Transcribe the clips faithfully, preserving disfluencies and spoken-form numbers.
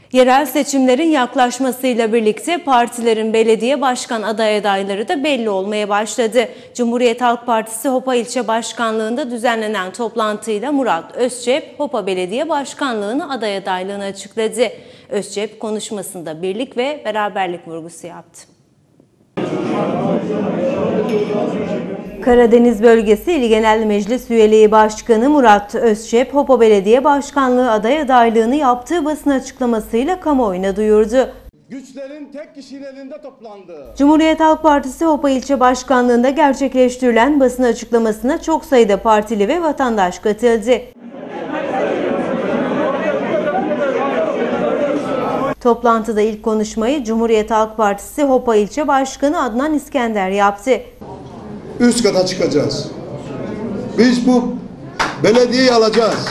Yerel seçimlerin yaklaşmasıyla birlikte partilerin belediye başkan aday adayları da belli olmaya başladı. Cumhuriyet Halk Partisi Hopa İlçe Başkanlığı'nda düzenlenen toplantıyla Murat Özçep, Hopa Belediye Başkanlığı'na aday adaylığını açıkladı. Özçep konuşmasında birlik ve beraberlik vurgusu yaptı. Karadeniz Bölgesi İl Genel Meclis Üyeliği Başkanı Murat Özçep, Hopa Belediye Başkanlığı aday adaylığını yaptığı basın açıklamasıyla kamuoyuna duyurdu. Güçlerin tek kişinin elinde toplandı. Cumhuriyet Halk Partisi Hopa İlçe Başkanlığı'nda gerçekleştirilen basın açıklamasına çok sayıda partili ve vatandaş katıldı. Toplantıda ilk konuşmayı Cumhuriyet Halk Partisi Hopa İlçe Başkanı Adnan İskender yaptı. Üst kata çıkacağız. Biz bu belediyeyi alacağız.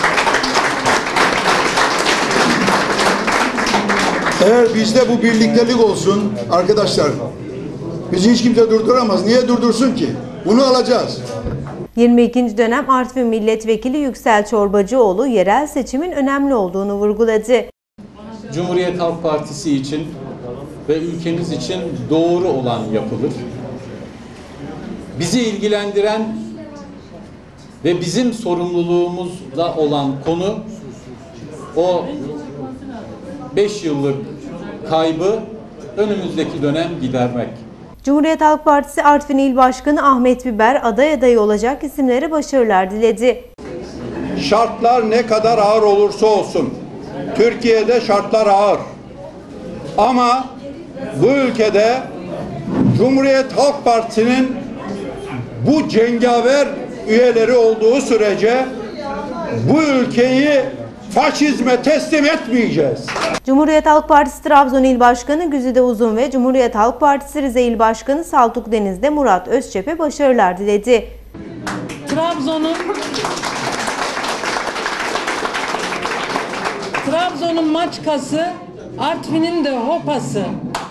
Eğer bizde bu birliktelik olsun arkadaşlar, bizi hiç kimse durduramaz. Niye durdursun ki? Bunu alacağız. yirmi ikinci dönem Artvin Milletvekili Yüksel Çorbacıoğlu yerel seçimin önemli olduğunu vurguladı. Cumhuriyet Halk Partisi için ve ülkemiz için doğru olan yapılır. Bizi ilgilendiren ve bizim sorumluluğumuzda olan konu o beş yıllık kaybı önümüzdeki dönem gidermek. Cumhuriyet Halk Partisi Artvin İl Başkanı Ahmet Biber aday adayı olacak isimlere başarılar diledi. Şartlar ne kadar ağır olursa olsun, Türkiye'de şartlar ağır. Ama bu ülkede Cumhuriyet Halk Partisi'nin bu cengaver üyeleri olduğu sürece bu ülkeyi faşizme teslim etmeyeceğiz. Cumhuriyet Halk Partisi Trabzon İl Başkanı Güzide Uzun ve Cumhuriyet Halk Partisi Rize İl Başkanı Saltuk Deniz'de Murat Özçep'e başarılar diledi. Trabzon'un Trabzon'un maçkası, Artvin'in de hopası.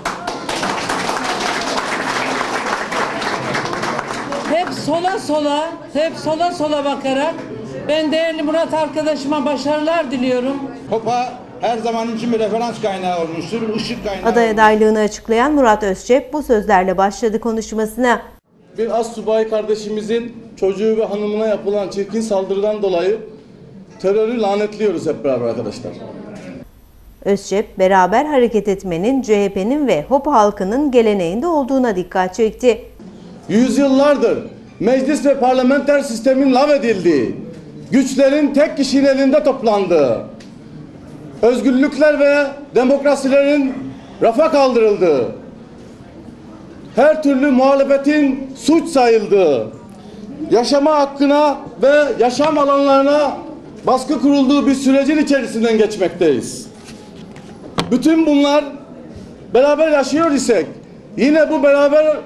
Hep sola sola, hep sola sola bakarak ben değerli Murat arkadaşıma başarılar diliyorum. Hopa her zaman için bir referans kaynağı olmuştur, ışık kaynağı. Aday adaylığını açıklayan Murat Özçep bu sözlerle başladı konuşmasına. Bir astsubay kardeşimizin çocuğu ve hanımına yapılan çirkin saldırıdan dolayı terörü lanetliyoruz hep beraber arkadaşlar. Özçep, beraber hareket etmenin C H P'nin ve Hopa halkının geleneğinde olduğuna dikkat çekti. Yüzyıllardır meclis ve parlamenter sistemin lağvedildiği, güçlerin tek kişinin elinde toplandığı, özgürlükler ve demokrasilerin rafa kaldırıldığı, her türlü muhalefetin suç sayıldığı, yaşama hakkına ve yaşam alanlarına baskı kurulduğu bir sürecin içerisinden geçmekteyiz. Bütün bunlar beraber yaşıyor isek, yine bu beraber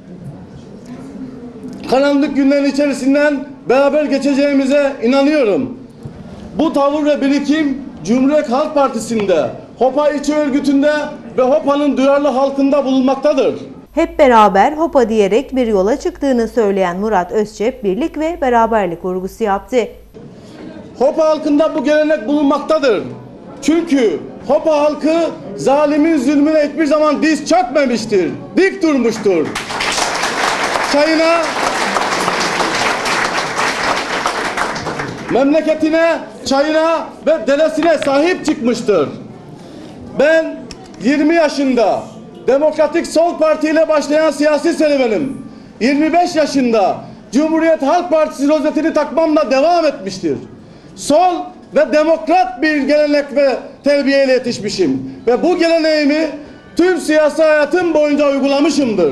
karanlık günlerin içerisinden beraber geçeceğimize inanıyorum. Bu tavır ve birikim Cumhuriyet Halk Partisi'nde, Hopa İlçe Örgütü'nde ve Hopa'nın duyarlı halkında bulunmaktadır. Hep beraber Hopa diyerek bir yola çıktığını söyleyen Murat Özçep, birlik ve beraberlik vurgusu yaptı. Hopa halkında bu gelenek bulunmaktadır. Çünkü Hopa halkı zalimin zulmüne hiçbir zaman diz çökmemiştir, dik durmuştur. Çayına, memleketine, çayına ve deresine sahip çıkmıştır. Ben yirmi yaşında Demokratik Sol Parti ile başlayan siyasi serüvenim yirmi beş yaşında Cumhuriyet Halk Partisi rozetini takmamla devam etmiştir. Sol ve demokrat bir gelenek ve terbiyeyle yetişmişim ve bu geleneğimi tüm siyasi hayatım boyunca uygulamışımdır.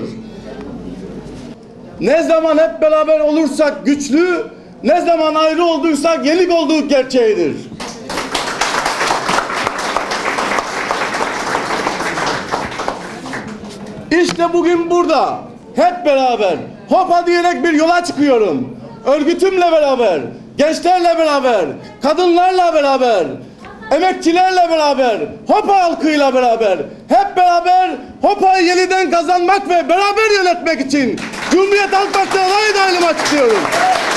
Ne zaman hep beraber olursak güçlü, ne zaman ayrı olduysak yenik olduğu gerçeğidir. İşte bugün burada hep beraber Hopa diyerek bir yola çıkıyorum. Örgütümle beraber, gençlerle beraber, kadınlarla beraber, emekçilerle beraber, Hopa halkıyla beraber, hep beraber Hopa'yı yeniden kazanmak ve beraber yönetmek için Cumhuriyet Halk Partisi'ne aday adaylığımı açıklıyorum.